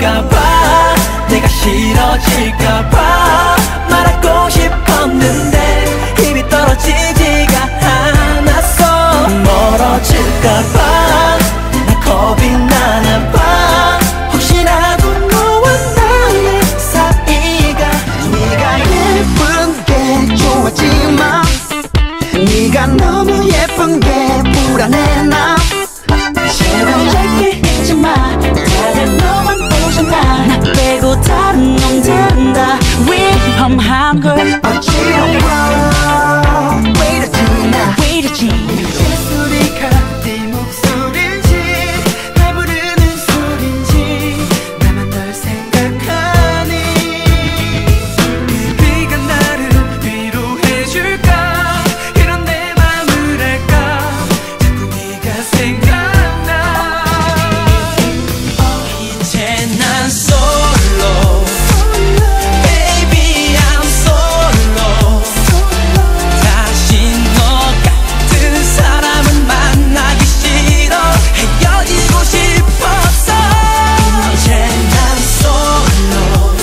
떨어질까봐 내가 싫어질까봐 말하고 싶었는데 힘이 떨어지지가 않았어. 멀어질까봐 나 겁이 나나봐. 혹시라도 너와 나의 사이가 네가 예쁜 게 좋아지마. 네가 너무 예쁜 게 불안해 나. 제발 얇게 잊지마. 다들 너만 보잖아. 나 빼고 다른 놈들은 다 위험한 걸 어지러워. 왜 이러지 나 왜 이러지. 소리가 네 목소리인지 날 부르는 소린지 나만 널 생각하니. 네가 나를 위로해줄까 이런 내 맘을 알까. 자꾸 네가 생각나. 이제 난 솔로 Baby I'm solo. 다시 너 같은 사람은 만나기 싫어. 헤어지고 싶었어. 이제 난 솔로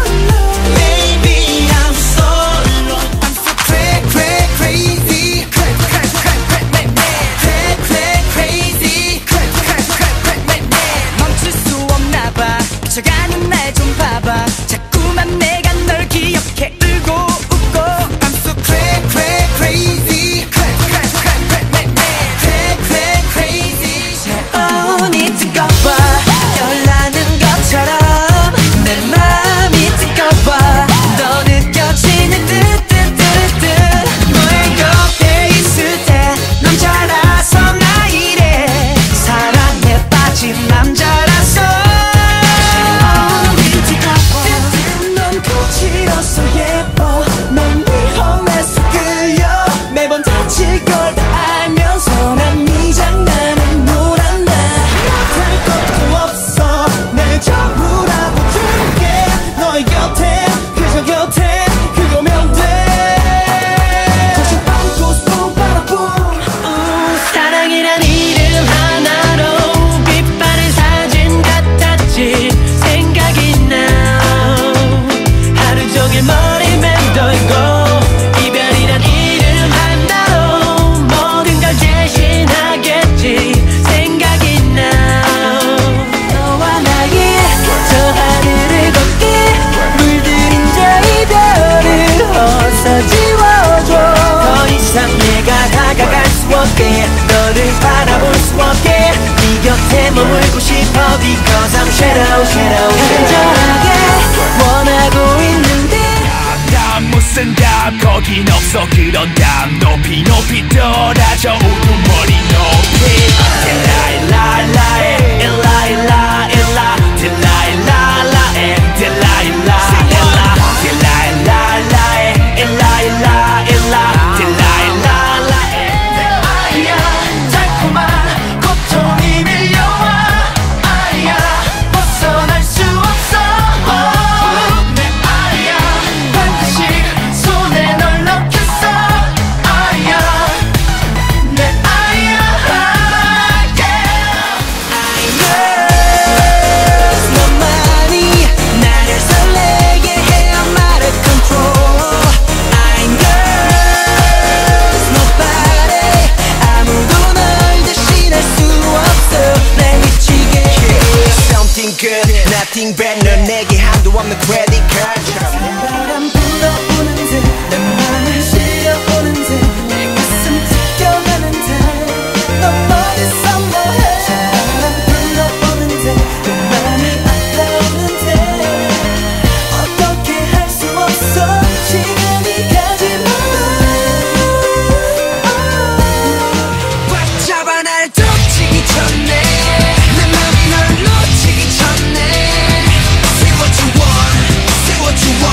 Baby I'm solo. I'm so crazy 멈출 수 없나봐. 비쳐가는 날 좀 봐봐. 자꾸만 내가 널 기억해 울고 웃고. I'm so crazy 차원이 뜨거워. 열나는 것처럼 내 맘이 뜨거워. 너 느껴지는 듯 너의 곁에 있을 때 넌 잘아서 나 이래. 사랑에 빠진 남자라서. 넌 거칠어서 예뻐. 넌 위험해서 끌려. 매번 다칠 걸 다 알면서 난 네 장난에 놀았나. 못할 것도 없어. 날 잡으라고 줄게. 너의 곁에 그저 곁에 그거면 돼. 다시 안고 싶어 바라본 사랑이란 이름 하나로 빛바랜 사진 같았지. 생각이 나. 하루 종일 머리 맴돌고 이별이란 이름 하나로 모든 걸 대신하겠지. 생각이 나. 너와 나의 저 하늘을 걷게 물들인 저 이별을 어서 지워줘. 더 이상 내가 다가갈 수 없게 너를 바라볼 수 없게 네 곁에 머물고 싶어. Because I'm shadow 간절하게 원하고 있는데 난 무슨 답 거긴 없어. 그런 답 높이 떨어져 우두머리 높이. 일라 일라 일라에 일라 일라 일라 일라 일라 일라에 일라 일라 일라 일라 일라 일라에 일라 일라 일라 일라 일라 일라에. 아야 달콤한 고통이 밀려와. 아야 벗어날 수 없어. 내 아야 반드시 손에 널 넣겠어. 아야 내 아야 너만이 나를 설레게 해. I'm out of control. I'm yours nobody. 아무도 널 대신할 수 없어. 날 미치게 해. Something good, nothing bad. 넌 내게 한도 없는 credit card. 바람 불어오는데 내 맘을 실려오는데 내 가슴 찢겨가는데 넌 어디서 뭐해. 바람 불어오는데 내 맘이 아파오는데 어떻게 할 수 없어. 시간이 가지마. 꽉 잡아 날 놓치기 전에 내 맘이 널 놓치기 전에. Say what you want, say what you want.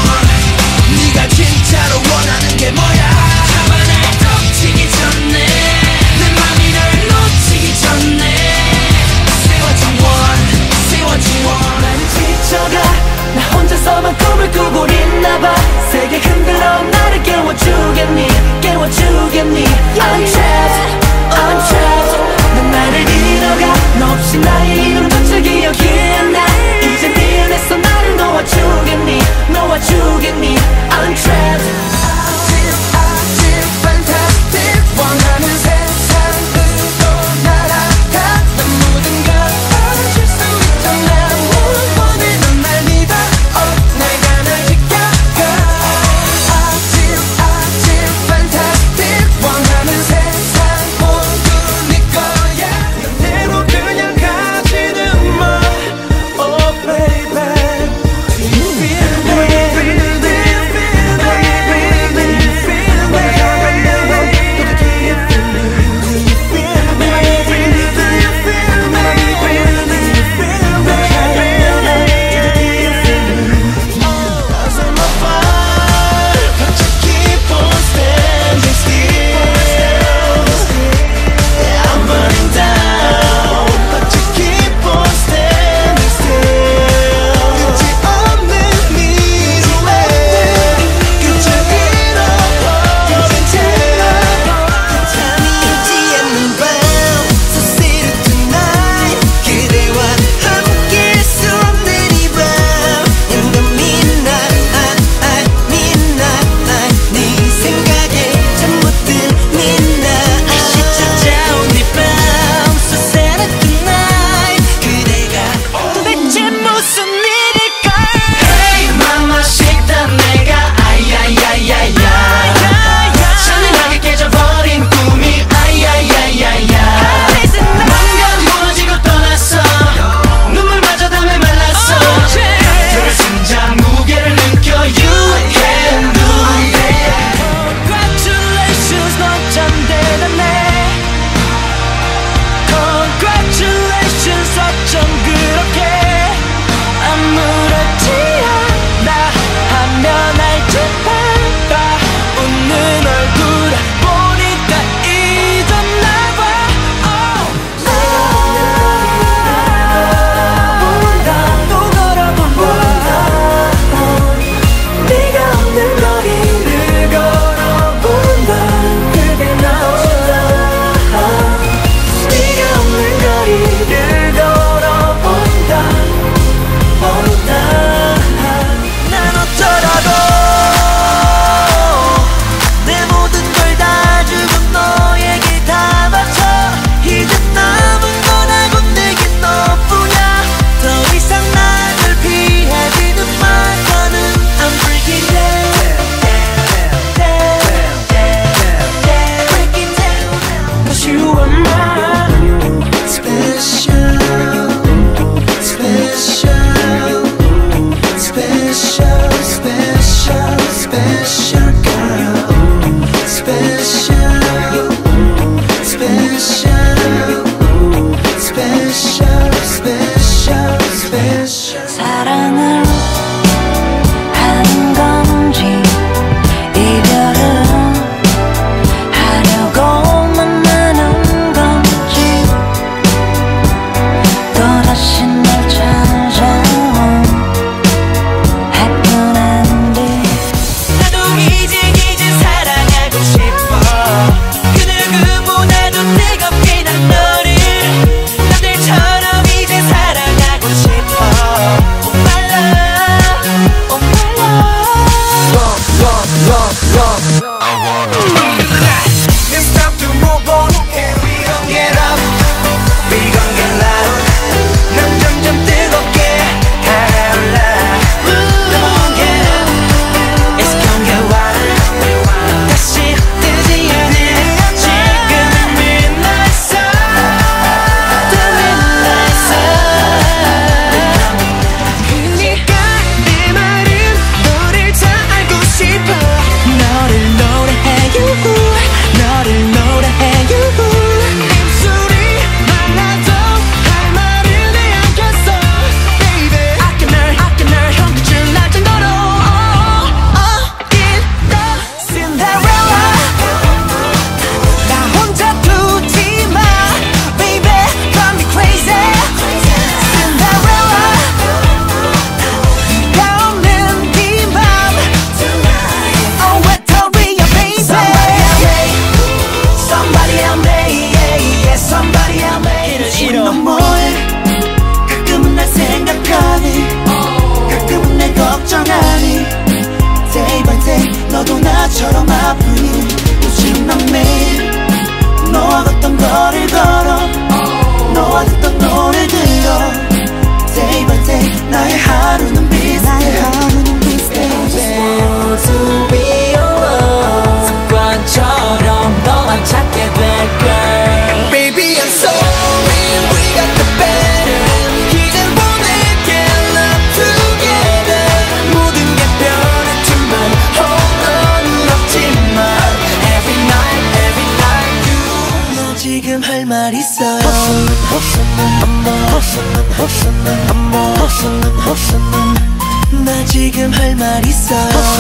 나 지금 할 말 있어.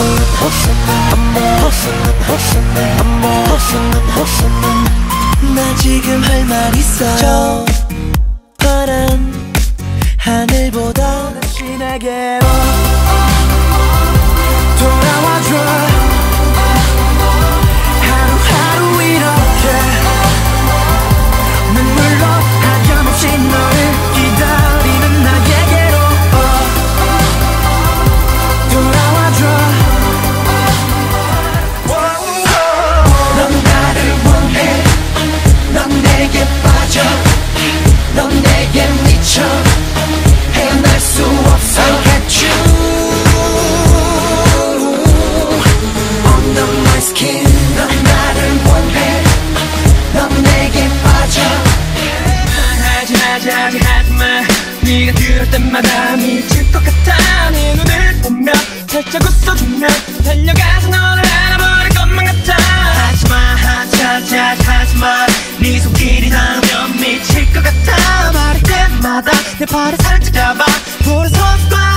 나 지금 할 말 있어. 저 파란 하늘보다 다시 내게로 돌아와줘. 하루하루 이렇게 눈물로 하염없이 너를 기다리는 나에게로 돌아와줘. 넌 나를 원해. 넌 내게 빠져. 넌 내게 미쳐. 헤어날 수 없어. I got you under my skin. 넌 나를 원해. 넌 내게 빠져. 하지마. 네가 그럴 때마다 미칠 것 같아. 네 눈을 보며 살짝 웃어주면 달려가서 너를 알아버릴 것만 같아. 하지마. 네 손길이 닿으면 미칠 것 같아. 말할 때마다 내 발을 살짝 잡아. 볼에 섰과